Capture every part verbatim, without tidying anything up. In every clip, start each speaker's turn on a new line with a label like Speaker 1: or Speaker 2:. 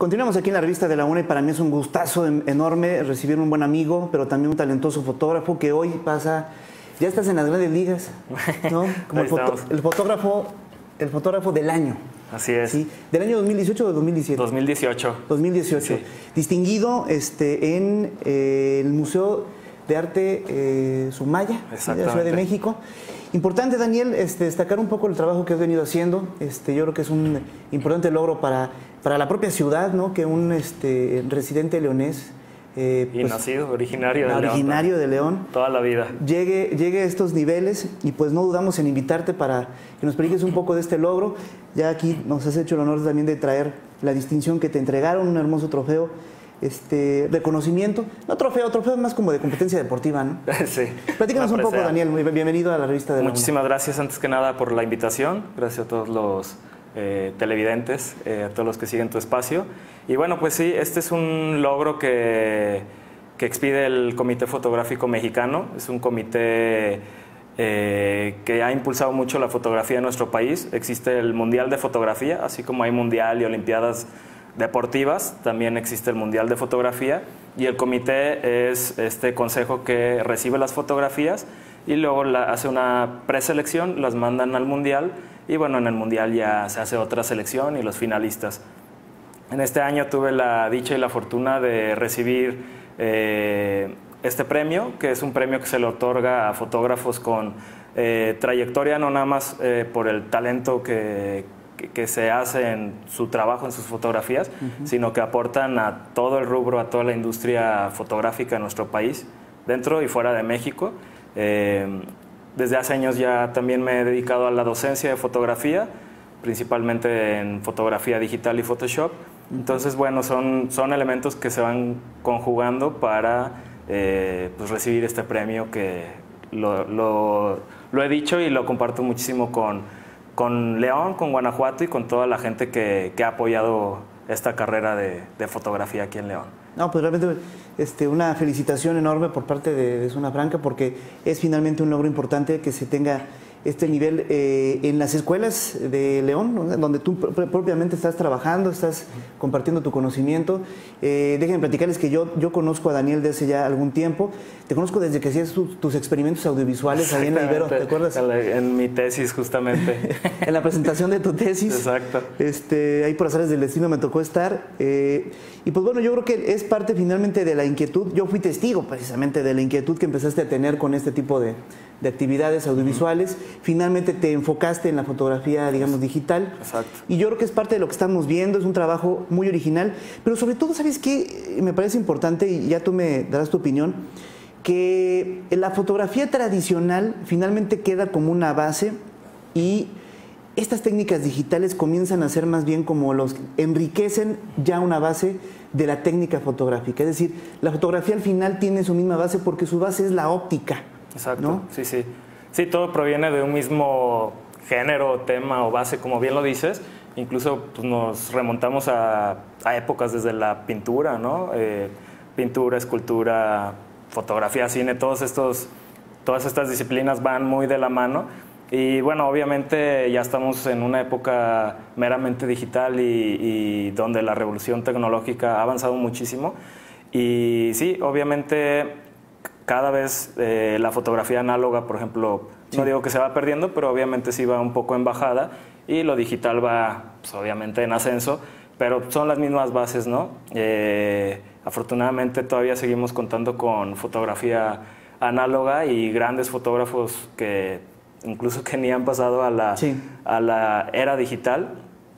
Speaker 1: Continuamos aquí en la revista de la UNA y para mí es un gustazo enorme recibir un buen amigo, pero también un talentoso fotógrafo que hoy pasa, ya estás en las grandes ligas, ¿no? Como el, foto, el fotógrafo, el fotógrafo del año.
Speaker 2: Así es.
Speaker 1: ¿Sí? ¿Del año dos mil dieciocho o de dos mil diecisiete?
Speaker 2: dos mil dieciocho.
Speaker 1: dos mil dieciocho. Sí. Distinguido este, en eh, el Museo de Arte eh, Sumaya, de la Ciudad de México. Importante, Daniel, este, destacar un poco el trabajo que has venido haciendo. Este, yo creo que es un importante logro para, para la propia ciudad, ¿no? Que un este, residente leonés,
Speaker 2: eh, y pues, nacido, originario de
Speaker 1: originario
Speaker 2: León.
Speaker 1: de León.
Speaker 2: Toda la vida.
Speaker 1: Llegue, llegue a estos niveles y pues no dudamos en invitarte para que nos platiques un poco de este logro. Ya aquí nos has hecho el honor también de traer la distinción que te entregaron, un hermoso trofeo. Este, reconocimiento, no trofeo, trofeo más como de competencia deportiva, ¿no?
Speaker 2: Sí.
Speaker 1: Platícanos un poco, Daniel, bienvenido a la revista de la UNA.
Speaker 2: Muchísimas gracias antes que nada por la invitación, gracias a todos los eh, televidentes, eh, a todos los que siguen tu espacio. Y bueno, pues sí, este es un logro que, que expide el Comité Fotográfico Mexicano, es un comité eh, que ha impulsado mucho la fotografía en nuestro país. Existe el Mundial de Fotografía, así como hay Mundial y Olimpiadas deportivas, también existe el Mundial de Fotografía y el comité es este consejo que recibe las fotografías y luego la, hace una preselección, las mandan al Mundial y bueno, en el Mundial ya se hace otra selección y los finalistas. En este año tuve la dicha y la fortuna de recibir eh, este premio, que es un premio que se le otorga a fotógrafos con eh, trayectoria, no nada más eh, por el talento que que se hace en su trabajo, en sus fotografías, uh-huh. sino que aportan a todo el rubro, a toda la industria fotográfica en nuestro país, dentro y fuera de México. Eh, desde hace años ya también me he dedicado a la docencia de fotografía, principalmente en fotografía digital y Photoshop. Entonces, bueno, son, son elementos que se van conjugando para eh, pues recibir este premio que lo, lo, lo he dicho y lo comparto muchísimo con con León, con Guanajuato y con toda la gente que, que ha apoyado esta carrera de, de fotografía aquí en León.
Speaker 1: No, pues realmente este, una felicitación enorme por parte de, de Zona Franca porque es finalmente un logro importante que se tenga este nivel eh, en las escuelas de León, ¿no? Donde tú pr propiamente estás trabajando, estás compartiendo tu conocimiento. Eh, déjenme platicarles que yo, yo conozco a Daniel desde hace ya algún tiempo. Te conozco desde que hacías tu, tus experimentos audiovisuales ahí en la Ibero, ¿te acuerdas?
Speaker 2: En, la, en mi tesis, justamente.
Speaker 1: En la presentación de tu tesis.
Speaker 2: Exacto.
Speaker 1: Este, ahí por azares del destino me tocó estar. Eh, y pues bueno, yo creo que es parte finalmente de la inquietud. Yo fui testigo precisamente de la inquietud que empezaste a tener con este tipo de, de actividades audiovisuales. Uh-huh. Finalmente te enfocaste en la fotografía, digamos, digital.
Speaker 2: Exacto.
Speaker 1: Y yo creo que es parte de lo que estamos viendo, es un trabajo muy original, pero sobre todo, ¿sabes qué? Me parece importante, y ya tú me darás tu opinión, que la fotografía tradicional finalmente queda como una base y estas técnicas digitales comienzan a ser más bien como los enriquecen ya una base de la técnica fotográfica. Es decir, la fotografía al final tiene su misma base porque su base es la óptica.
Speaker 2: Exacto,
Speaker 1: ¿no?
Speaker 2: sí, sí. Sí, todo proviene de un mismo género, tema o base, como bien lo dices. Incluso pues, nos remontamos a, a épocas desde la pintura, ¿no? Eh, pintura, escultura, fotografía, cine, todos estos, todas estas disciplinas van muy de la mano. Y bueno, obviamente ya estamos en una época meramente digital y, y donde la revolución tecnológica ha avanzado muchísimo. Y sí, obviamente cada vez eh, la fotografía análoga, por ejemplo, sí. no digo que se va perdiendo, pero obviamente sí va un poco en bajada y lo digital va, pues, obviamente en ascenso, pero son las mismas bases, ¿no? Eh, afortunadamente todavía seguimos contando con fotografía análoga y grandes fotógrafos que incluso que ni han pasado a la, sí. a la era digital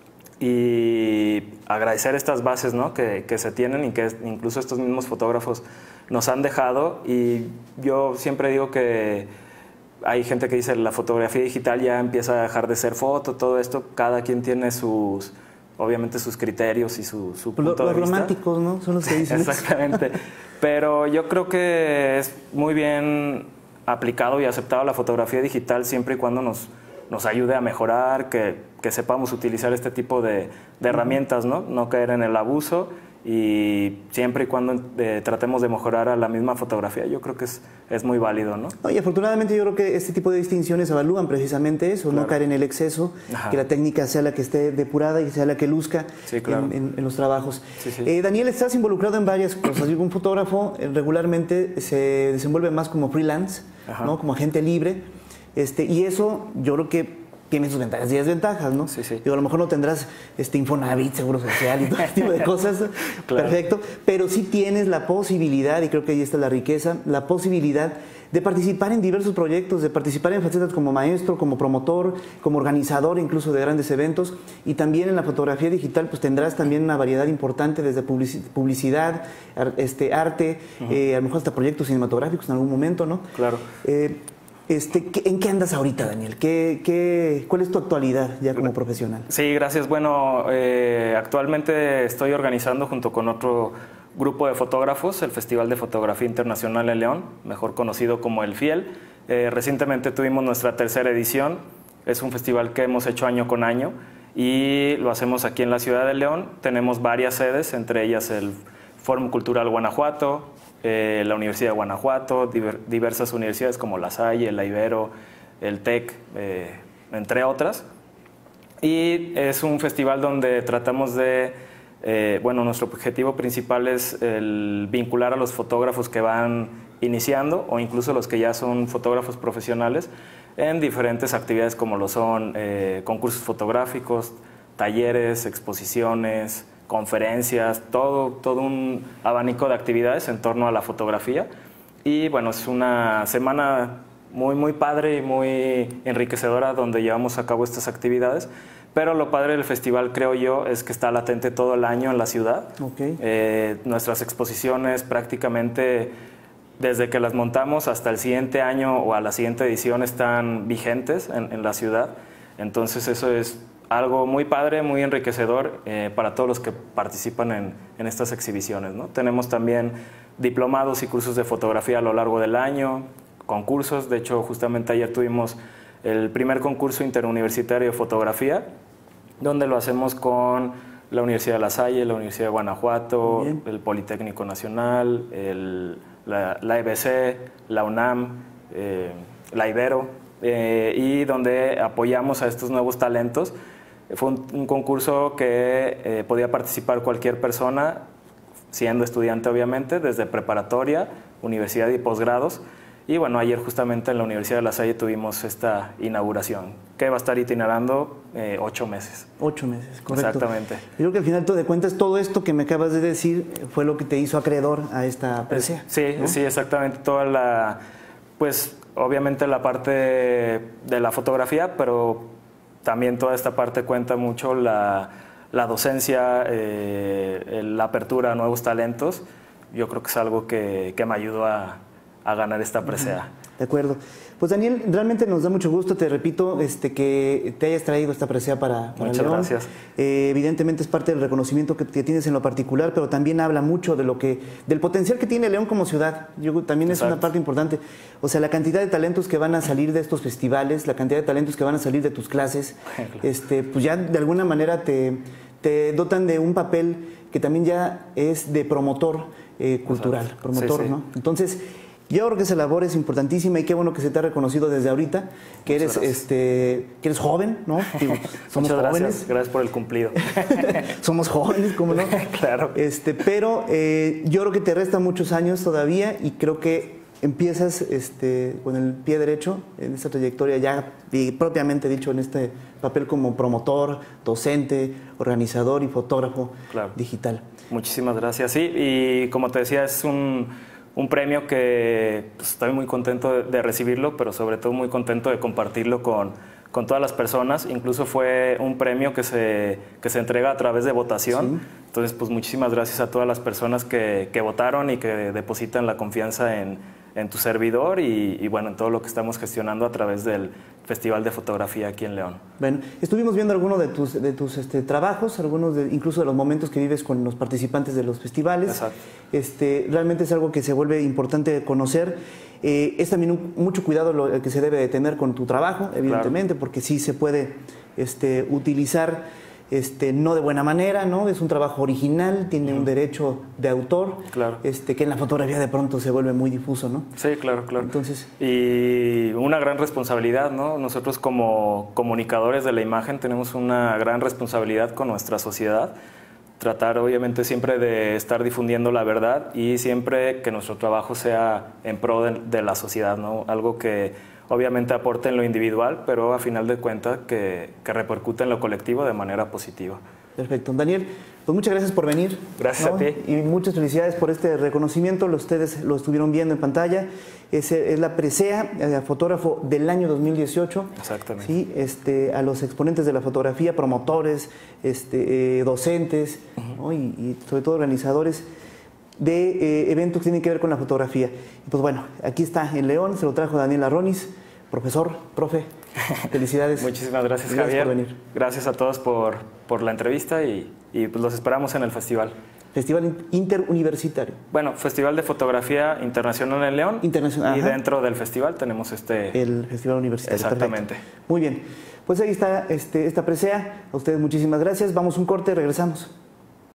Speaker 2: y agradecer estas bases, ¿no? que, que se tienen y que incluso estos mismos fotógrafos nos han dejado. Y yo siempre digo que hay gente que dice la fotografía digital ya empieza a dejar de ser foto, todo esto, cada quien tiene sus, obviamente sus criterios y su, su punto
Speaker 1: los,
Speaker 2: de
Speaker 1: los
Speaker 2: vista.
Speaker 1: románticos, ¿no? Son los que dicen.
Speaker 2: Exactamente. Pero yo creo que es muy bien aplicado y aceptado la fotografía digital siempre y cuando nos, nos ayude a mejorar, que, que sepamos utilizar este tipo de, de herramientas, ¿no? No caer en el abuso y siempre y cuando eh, tratemos de mejorar a la misma fotografía, yo creo que es, es muy válido, ¿no?
Speaker 1: No, y afortunadamente yo creo que este tipo de distinciones evalúan precisamente eso, claro. No caer en el exceso, Ajá. que la técnica sea la que esté depurada y sea la que luzca
Speaker 2: sí, claro.
Speaker 1: en, en, en los trabajos.
Speaker 2: Sí, sí.
Speaker 1: Eh, Daniel, estás involucrado en varias cosas. Un fotógrafo eh, regularmente se desenvuelve más como freelance, ¿no? Como agente libre, este, y eso yo creo que tiene sus ventajas y desventajas, ¿no?
Speaker 2: Sí, sí.
Speaker 1: Digo, a lo mejor no tendrás este Infonavit, Seguro Social y todo ese tipo de cosas, claro. Perfecto, pero sí tienes la posibilidad, y creo que ahí está la riqueza, la posibilidad de participar en diversos proyectos, de participar en facetas como maestro, como promotor, como organizador incluso de grandes eventos, y también en la fotografía digital pues tendrás también una variedad importante desde publicidad, este, arte, uh-huh. eh, a lo mejor hasta proyectos cinematográficos en algún momento, ¿no?
Speaker 2: Claro.
Speaker 1: Eh, Este, ¿En qué andas ahorita, Daniel? ¿Qué, qué, ¿Cuál es tu actualidad ya como profesional?
Speaker 2: Sí, gracias. Bueno, eh, actualmente estoy organizando junto con otro grupo de fotógrafos el Festival de Fotografía Internacional en León, mejor conocido como el FIEL. Eh, recientemente tuvimos nuestra tercera edición. Es un festival que hemos hecho año con año y lo hacemos aquí en la ciudad de León. Tenemos varias sedes, entre ellas el Fórum Cultural Guanajuato, Eh, la Universidad de Guanajuato, diver, diversas universidades como La Salle, la Ibero, el TEC, eh, entre otras. Y es un festival donde tratamos de, eh, bueno, nuestro objetivo principal es el vincular a los fotógrafos que van iniciando o incluso los que ya son fotógrafos profesionales en diferentes actividades como lo son eh, concursos fotográficos, talleres, exposiciones, conferencias, todo, todo un abanico de actividades en torno a la fotografía. Y bueno, es una semana muy, muy padre y muy enriquecedora donde llevamos a cabo estas actividades. Pero lo padre del festival, creo yo, es que está latente todo el año en la ciudad.
Speaker 1: Okay.
Speaker 2: Eh, nuestras exposiciones prácticamente desde que las montamos hasta el siguiente año o a la siguiente edición están vigentes en, en la ciudad. Entonces eso es algo muy padre, muy enriquecedor eh, para todos los que participan en, en estas exhibiciones, ¿no? Tenemos también diplomados y cursos de fotografía a lo largo del año, concursos. De hecho, justamente ayer tuvimos el primer concurso interuniversitario de fotografía, donde lo hacemos con la Universidad de La Salle, la Universidad de Guanajuato, el Politécnico Nacional, el, la, la E B C, la UNAM, eh, la Ibero, eh, y donde apoyamos a estos nuevos talentos. Fue un, un concurso que eh, podía participar cualquier persona, siendo estudiante obviamente, desde preparatoria, universidad y posgrados. Y bueno, ayer justamente en la Universidad de La Salle tuvimos esta inauguración, que va a estar itinerando eh, ocho meses.
Speaker 1: Ocho meses, correcto.
Speaker 2: Exactamente.
Speaker 1: Yo creo que al final de cuentas todo esto que me acabas de decir fue lo que te hizo acreedor a esta presea.
Speaker 2: Sí,
Speaker 1: ¿no?
Speaker 2: sí, exactamente. Toda la, pues obviamente la parte de la fotografía, pero también toda esta parte cuenta mucho la, la docencia, eh, la apertura a nuevos talentos. Yo creo que es algo que, que me ayudó a, a ganar esta presea.
Speaker 1: De acuerdo. Pues Daniel, realmente nos da mucho gusto, te repito, este, que te hayas traído esta presea para, para
Speaker 2: Muchas
Speaker 1: León.
Speaker 2: gracias.
Speaker 1: Eh, evidentemente es parte del reconocimiento que, que tienes en lo particular, pero también habla mucho de lo que, del potencial que tiene León como ciudad. Yo, también es Exacto. Una parte importante. O sea, la cantidad de talentos que van a salir de estos festivales, la cantidad de talentos que van a salir de tus clases, claro. este, pues ya de alguna manera te, te dotan de un papel que también ya es de promotor eh, cultural, Exacto. promotor, sí, sí. ¿no? Entonces, yo creo que esa labor es importantísima y qué bueno que se te ha reconocido desde ahorita, que eres, este, que eres joven, ¿no? Digo, somos
Speaker 2: Muchas
Speaker 1: jóvenes.
Speaker 2: Gracias, gracias por el cumplido.
Speaker 1: Somos jóvenes, ¿cómo no?
Speaker 2: Claro.
Speaker 1: Este, pero eh, yo creo que te restan muchos años todavía y creo que empiezas este, con el pie derecho en esta trayectoria ya y propiamente dicho en este papel como promotor, docente, organizador y fotógrafo
Speaker 2: claro.
Speaker 1: digital.
Speaker 2: Muchísimas gracias. Sí, y como te decía, es un... un premio que pues, estoy muy contento de, de recibirlo, pero sobre todo muy contento de compartirlo con, con todas las personas. Incluso fue un premio que se, que se entrega a través de votación. Sí. Entonces, pues muchísimas gracias a todas las personas que, que votaron y que depositan la confianza en, en tu servidor y, y bueno, en todo lo que estamos gestionando a través del Festival de Fotografía aquí en León.
Speaker 1: Bueno, estuvimos viendo algunos de tus, de tus este, trabajos, algunos de, incluso de los momentos que vives con los participantes de los festivales.
Speaker 2: Exacto.
Speaker 1: Este, realmente es algo que se vuelve importante conocer. Eh, es también un, mucho cuidado lo, el que se debe de tener con tu trabajo, evidentemente, claro. porque sí se puede este, utilizar este, no de buena manera, ¿no? Es un trabajo original, tiene uh-huh. un derecho de autor,
Speaker 2: claro.
Speaker 1: este, que en la fotografía de pronto se vuelve muy difuso, ¿no?
Speaker 2: Sí, claro, claro.
Speaker 1: Entonces,
Speaker 2: y una gran responsabilidad, ¿no? Nosotros como comunicadores de la imagen tenemos una gran responsabilidad con nuestra sociedad, tratar obviamente siempre de estar difundiendo la verdad y siempre que nuestro trabajo sea en pro de, de la sociedad, ¿no? Algo que obviamente aporte en lo individual, pero a final de cuentas que, que repercute en lo colectivo de manera positiva.
Speaker 1: Perfecto. Daniel, pues muchas gracias por venir.
Speaker 2: Gracias
Speaker 1: ¿no?
Speaker 2: a ti.
Speaker 1: Y muchas felicidades por este reconocimiento. Ustedes lo estuvieron viendo en pantalla. Es, es la presea, el fotógrafo del año dos mil dieciocho.
Speaker 2: Exactamente.
Speaker 1: ¿Sí? Este, a los exponentes de la fotografía, promotores, este, eh, docentes, uh-huh. ¿no? y, y sobre todo organizadores de eh, eventos que tienen que ver con la fotografía. Y pues bueno, aquí está en León, se lo trajo Daniel Arronis, profesor, profe. Felicidades.
Speaker 2: Muchísimas gracias,
Speaker 1: gracias
Speaker 2: Javier.
Speaker 1: por venir.
Speaker 2: Gracias a todos por, por la entrevista y, y pues los esperamos en el festival.
Speaker 1: Festival Interuniversitario.
Speaker 2: Bueno, Festival de Fotografía Internacional en León.
Speaker 1: Internacional.
Speaker 2: Y dentro del festival tenemos este...
Speaker 1: El Festival Universitario.
Speaker 2: Exactamente.
Speaker 1: Perfecto. Muy bien. Pues ahí está este, esta presea. A ustedes muchísimas gracias. Vamos a un corte, regresamos.